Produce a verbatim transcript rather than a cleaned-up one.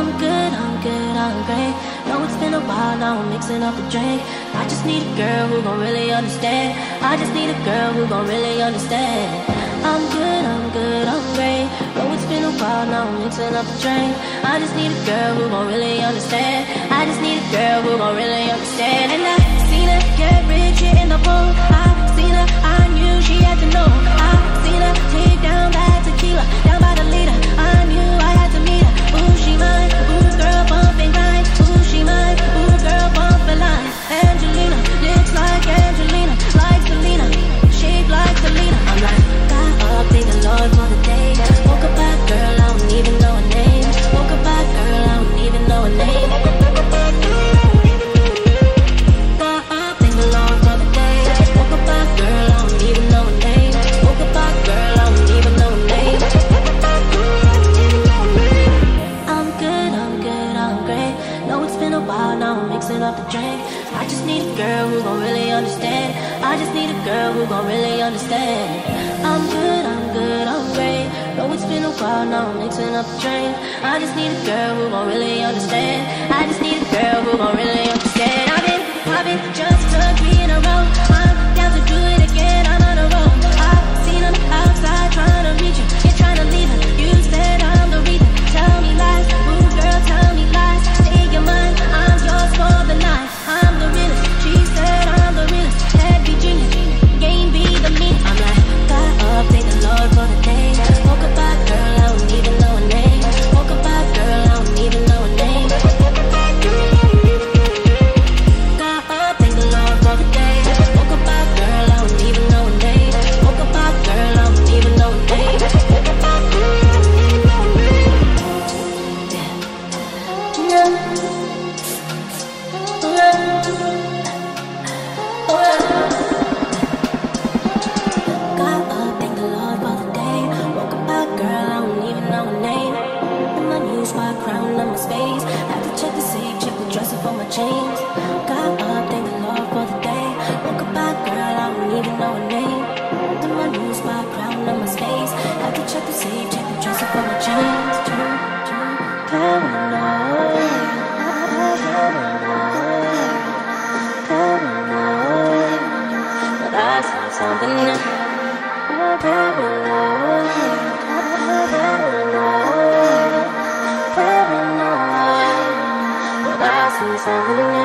I'm good, I'm good, I'm great. Know it's been a while, now I'm mixing up the drink. I just need a girl who gon' really understand. I just need a girl who gon' really understand. I'm good, I'm good, I'm great. Know it's been a while, now I'm mixing up the drink. I just need a girl who gon' really understand. I just need a girl who gon' really understand. And I seen her get rich here in the pool. I seen her, I knew she had to know. I seen her take down bad tequila, down by the leader. I knew I had to meet her. Ooh, she mine, ooh, girl, bumping grind. Ooh, she mine, ooh, girl, bumping line. Angelina, lips like Angelina, like Selena, shape like Selena. I'm like, got up, thank the Lord for the day. Woke up back, girl, I don't even know her name. Woke up back, girl, I don't even know her name. Got up, thank the Lord for the day. Woke up back, girl, I don't even know her name. Woke up back, girl, I don't even know her name. I'm good, I'm good, I'm great. Know it's been a while, now I'm mixing up the drink. I just need a girl who gon' really understand. I just need a girl who gon' really understand. I'm good, I'm good, I'm great. Know it's been a while, now I'm mixing up the drink. I just need a girl who gon' really understand. I just need a girl who gon' really understand. I've been popping just to three in a row. I'm down to do it again, I'm on a roll. I've seen them outside trying to reach you, you're trying to leave her. You said I'm the reason. Tell me lies, ooh girl, tell me lies. Take your mind, I'm yours for the night. I'm the realest, she said I'm the realest. Heavy genius, game be the mean. I'm like, got up, thank the Lord for the day. Woke up back, girl, I don't even know her name. Woke up back, girl, I don't even know her name. Got up, thank the Lord for the day. Woke up back, girl, I don't even know her name. Woke up back, girl, I don't even know her name. Woke up back, girl, I don't even know her name. Yeah. Yeah. Space. Have to check the safe, check the dresser for my chains. Got up, thank the Lord for the day. Woke up back, girl, I don't even know her name. To my new spot, crown on my space. Have to check the safe, check the dresser for my chains. Paranoid, paranoid, paranoid. But I saw something new. Paranoid, paranoid. Paranoid, but I see something new.